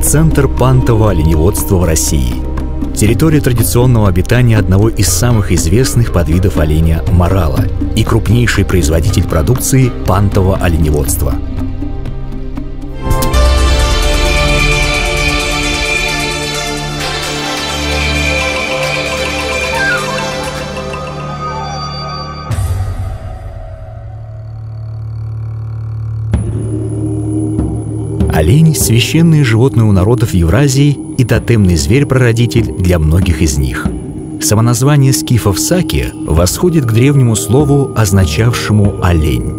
центр пантового оленеводства в России. Территория традиционного обитания одного из самых известных подвидов оленя – морала, и крупнейший производитель продукции пантового оленеводства. Олень – священное животное у народов Евразии и тотемный зверь-прародитель для многих из них. Самоназвание скифов саки восходит к древнему слову, означавшему «олень».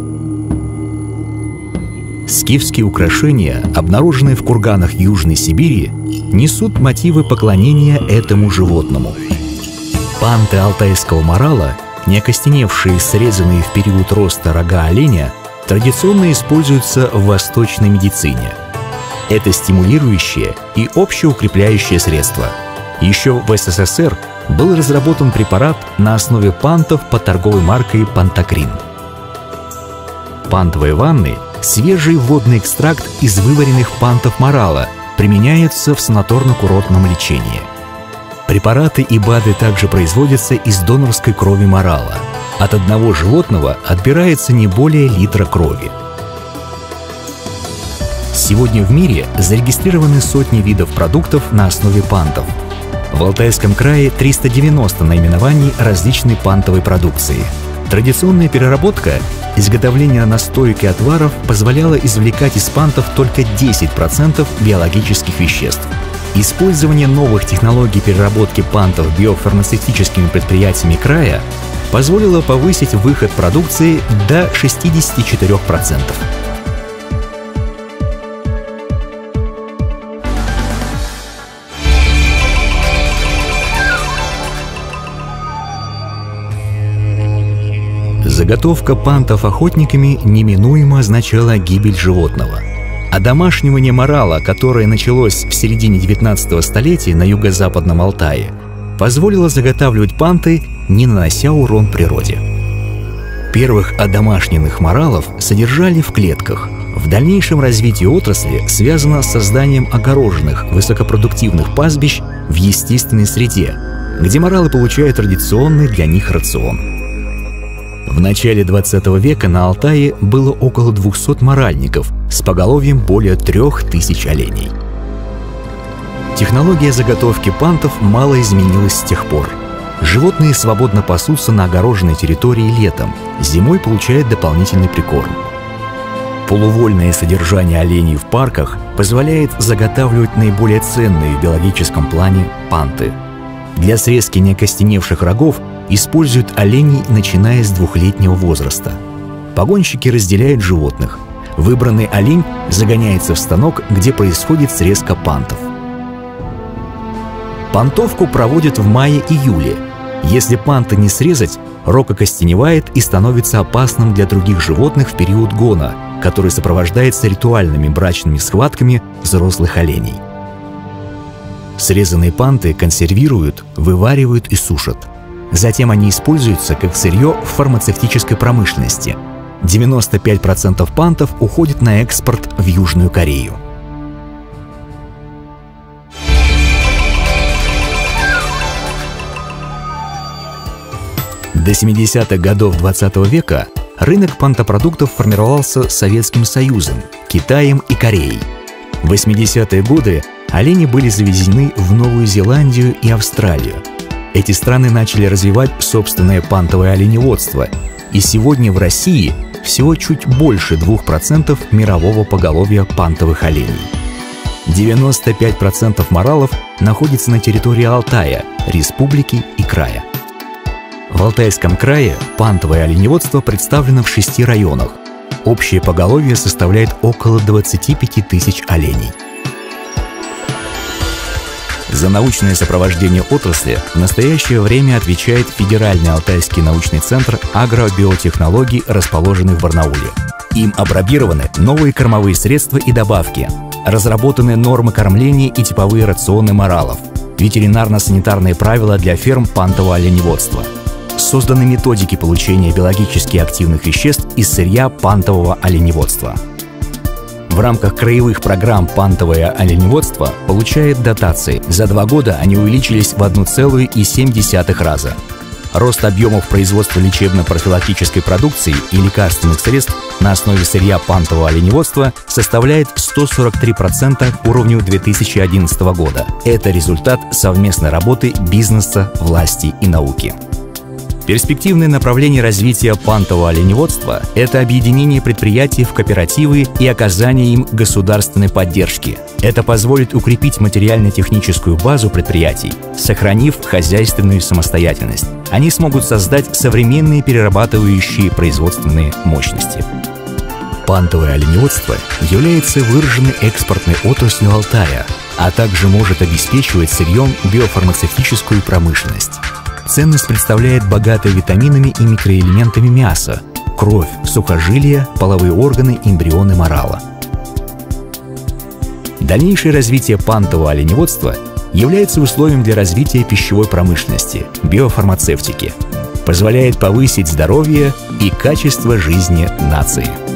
Скифские украшения, обнаруженные в курганах Южной Сибири, несут мотивы поклонения этому животному. Панты алтайского морала, не окостеневшие, срезанные в период роста рога оленя, традиционно используются в восточной медицине. Это стимулирующее и общеукрепляющее средство. Еще в СССР был разработан препарат на основе пантов под торговой маркой «Пантакрин». Пантовые ванны – свежий водный экстракт из вываренных пантов морала, применяются в санаторно-курортном лечении. Препараты и БАДы также производятся из донорской крови морала. От одного животного отбирается не более литра крови. Сегодня в мире зарегистрированы сотни видов продуктов на основе пантов. В Алтайском крае 390 наименований различной пантовой продукции. Традиционная переработка, изготовление настоек и отваров позволяло извлекать из пантов только 10% биологических веществ. Использование новых технологий переработки пантов биофармацевтическими предприятиями края позволило повысить выход продукции до 64%. Заготовка пантов охотниками неминуемо означала гибель животного. Одомашнивание морала, которое началось в середине 19 столетия на юго-западном Алтае, позволило заготавливать панты, не нанося урон природе. Первых одомашненных моралов содержали в клетках. В дальнейшем развитие отрасли связано с созданием огороженных, высокопродуктивных пастбищ в естественной среде, где моралы получают традиционный для них рацион. В начале 20 века на Алтае было около 200 моральников с поголовьем более 3000 оленей. Технология заготовки пантов мало изменилась с тех пор. Животные свободно пасутся на огороженной территории летом, зимой получают дополнительный прикорм. Полувольное содержание оленей в парках позволяет заготавливать наиболее ценные в биологическом плане панты. Для срезки неокостеневших рогов используют оленей, начиная с 2-летнего возраста. Погонщики разделяют животных. Выбранный олень загоняется в станок, где происходит срезка пантов. Пантовку проводят в мае-июле. Если панты не срезать, рог окостеневает и становится опасным для других животных в период гона, который сопровождается ритуальными брачными схватками взрослых оленей. Срезанные панты консервируют, вываривают и сушат. Затем они используются как сырье в фармацевтической промышленности. 95% пантов уходит на экспорт в Южную Корею. До 70-х годов 20 века рынок пантопродуктов формировался Советским Союзом, Китаем и Кореей. В 80-е годы олени были завезены в Новую Зеландию и Австралию. Эти страны начали развивать собственное пантовое оленеводство, и сегодня в России всего чуть больше 2% мирового поголовья пантовых оленей. 95% моралов находится на территории Алтая, республики и края. В Алтайском крае пантовое оленеводство представлено в 6 районах. Общее поголовье составляет около 25 тысяч оленей. За научное сопровождение отрасли в настоящее время отвечает Федеральный Алтайский научный центр агробиотехнологий, расположенный в Барнауле. Им апробированы новые кормовые средства и добавки, разработаны нормы кормления и типовые рационы моралов, ветеринарно-санитарные правила для ферм пантового оленеводства. Созданы методики получения биологически активных веществ из сырья пантового оленеводства. В рамках краевых программ пантовое оленеводство получает дотации. За 2 года они увеличились в 1,7 раза. Рост объемов производства лечебно-профилактической продукции и лекарственных средств на основе сырья пантового оленеводства составляет 143% к уровню 2011 года. Это результат совместной работы бизнеса, власти и науки. Перспективное направление развития пантового оленеводства – это объединение предприятий в кооперативы и оказание им государственной поддержки. Это позволит укрепить материально-техническую базу предприятий, сохранив хозяйственную самостоятельность. Они смогут создать современные перерабатывающие производственные мощности. Пантовое оленеводство является выраженной экспортной отраслью Алтая, а также может обеспечивать сырьем биофармацевтическую промышленность. Ценность представляет богатое витаминами и микроэлементами мясо, кровь, сухожилия, половые органы, эмбрионы морала. Дальнейшее развитие пантового оленеводства является условием для развития пищевой промышленности, биофармацевтики, позволяет повысить здоровье и качество жизни нации.